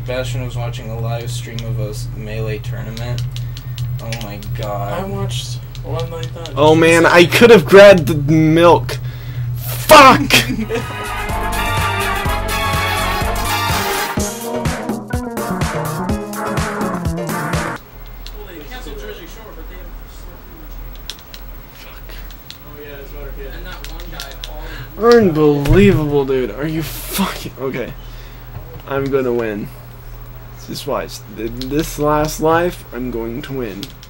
Bastion was watching a live stream of a Melee tournament. Oh my god. I watched one like that. Oh man, I could have grabbed the milk. Fuck! Unbelievable, dude. Are you fucking... Okay. I'm gonna win. Just watch. This last life, I'm going to win.